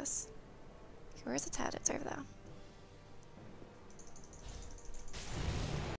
this. Okay, where's its head? It's over there.